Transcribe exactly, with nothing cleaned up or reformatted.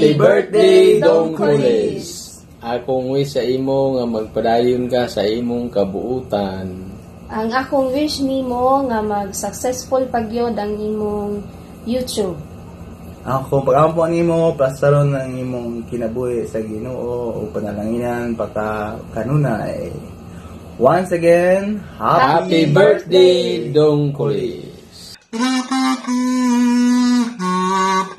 Happy birthday, Dong Kulis! Akong wish sa imo nga magpadayon ka sa imong kabuutan. Ang akong wish nimo nga mag-successful pagyod ang imong YouTube. Ako pag-ampo nimo plastaron ng imong kinabuhi sa Ginoo o panalanginan pagka kanunay. Once again, Happy, Happy birthday, Dong Kulis!